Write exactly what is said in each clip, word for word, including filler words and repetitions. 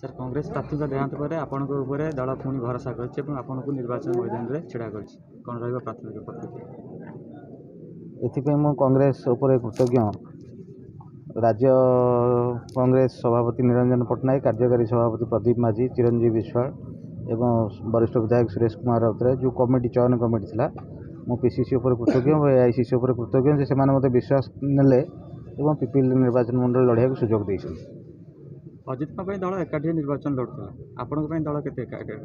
Sir Congress प्रार्थी देहांत पर आपण दल पुणी भरोसा कर निर्वाचन मैदान में छिड़ा कर कौन रहा प्राथमिक प्रतिक्रिया एथिपाई मु कांग्रेस उपर कृतज्ञ राज्य कांग्रेस सभापति निरंजन पट्टनायक कार्यकारी सभापति प्रदीप माझी चिरंजीवी विश्वाल एवं वरिष्ठ विधायक सुरेश कुमार राउतराय जो कमिटी चयन कमिटी था मु पीसीसी उपर कृतज्ञ एआईसीसी उपर कृतज्ञ से मत विश्वास नेले एवं पिपिल निर्वाचन मंडल लड़ाई सुजोग देते अजित दल एकाठी निर्वाचन लड़ुला आपण दल के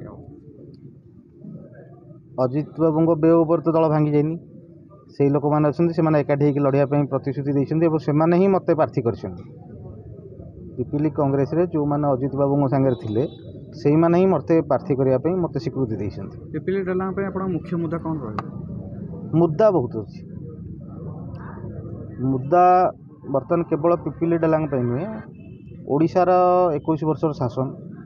अजित बाबू बे उपर तो दल भांगी जाइनी से लोक मैंने अच्छा एकाठी लड़ाई प्रतिश्रुति देते से ही मत प्रार्थी कर पिपिली कांग्रेस रे जो मैंने अजित बाबू सागर थे से ही मत प्रार्थी करने मत स्वीकृति देते पिपिली डलांग मुख्य मुद्दा कौन रहा मुद्दा बहुत अच्छी मुद्दा बर्तमान केवल पिपिली डलांग नुहे ओडिशार इक्कीस वर्षर शासन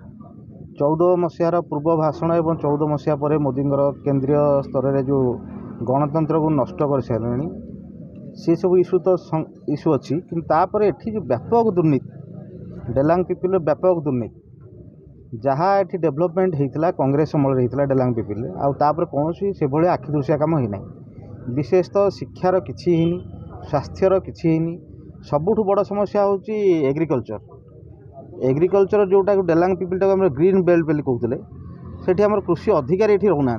चौदह मसीहार पूर्व भाषण एवं चौदह मसीहा पर मोदी केंद्रीय स्तर में जो गणतंत्र को नष्ट कर सारे सी सब इश्यू तो इश्यू अच्छी कि एठी जो व्यापक दुर्नीति डेलांग पिपिल व्यापक दुर्नीति जहाँ एठी डेवलपमेंट होता कांग्रेस अमल होता डेलांग पिपिल आउे कौन से भाई आखिदृशिया कम होना विशेषतः शिक्षार किसी स्वास्थ्यर किसी सबुठ बड़ समस्या हूँ एग्रीकल्चर एग्रीकल्चर जोटा डेलांग पिपिल टाक ग्रीन बेल्ट बोली कहते सेठी आम कृषि अधिकारी ये रोना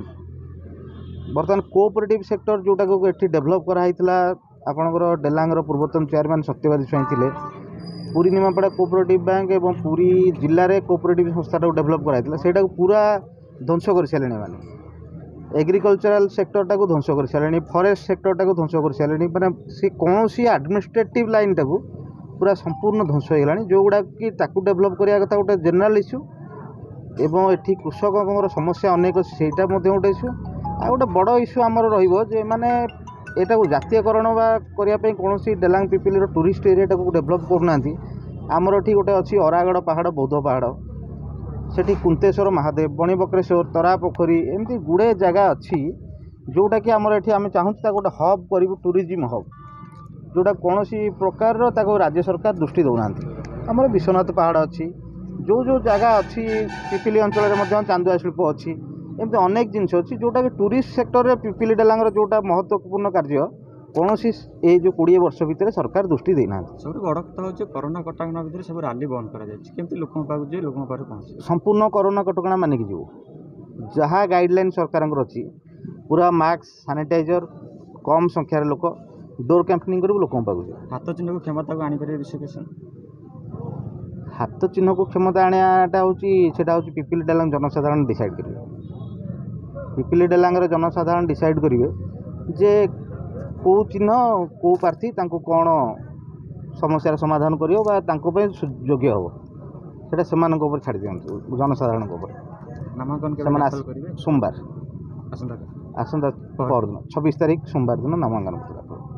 बर्तमान कोऑपरेटिव सेक्टर जोटा को ये डेभलप कराई आपणकर डेलांगर पूर्वतन चेयरमैन सत्यवादी स्वाई थे पूरी निमापड़ा कोऑपरेटिव बैंक एवं पूरी जिले में कोऑपरेटिव संस्था डेभलप कराई से पूरा ध्वंस कर सारे मैंने एग्रीकल्चरल सेक्टर टाक ध्वंस कर सारे फॉरेस्ट सेक्टर टाक ध्वंस कर सारे मैंने सी कौन सी एडमिनिस्ट्रेटिव लाइन टाक पूरा संपूर्ण ध्वंस हो गलानी जो गुड़ा कि ताकू डेभलप करने कथा गोटे जनरल इश्यू एवं एटी कृषकों समस्या अनेक सेटा गोटे इश्यू आ गोटे बड़ इश्यू आमर रे मैंने यहाँ जातीयकरण करने कौन डेलांग पिपिल टूरिस्ट एरिया टाक डेभलप करना आमर ये गोटे अच्छी अरागड़ पहाड़ बौद्ध पहाड़ सेठी कुंतेश्वर महादेव बणीबक्रेश्वर तरा पोखरी एमती गुड़े जगह अच्छी जोटा कि आमर ये आम चाहूँ गोटे हब कर टूरिज्म हब जोटा कौन प्रकार राज्य सरकार दृष्टि दौना आमर विश्वनाथ पहाड़ अच्छी जो जो जगह अच्छी पिपिली अंचल चांदुआ शिल्प अच्छी एमती अनेक जिनस अच्छी जोटा कि टूरिस्ट सेक्टर में पिपिली डेलांगर जोटा महत्वपूर्ण कार्य कौन ये जो कोड़े वर्ष भितर सरकार दृष्टि देना सब बड़ कथा हूँ कोरोना कटक भितर सब रैली बंद कर लोक पहुँचे संपूर्ण कोरोना कटक मानिक जीव जहाँ गाइडलाइन सरकार अच्छी पूरा मास्क सानिटाइजर कम संख्यार लोक डोर कैंपेनिंग कर लोक पाक हाथ चिन्ह को क्षमता को आनीपर विषय हाथ चिन्ह को क्षमता आनाटा हूँ हूँ पिपिली डेलांग जनसाधारण डिसाइड करेंगे पिपिली डेलांगर जनसाधारण डिसाइड करेंगे जे कौ चिन्ह कौ प्रार्थी कौन समस्यार समाधान कर योग्य हम से छाड़ दिखाँ जनसाधारण नामांकन सोमवार आसंता परदिन छब्बीस तारीख सोमवार दिन नामांकन।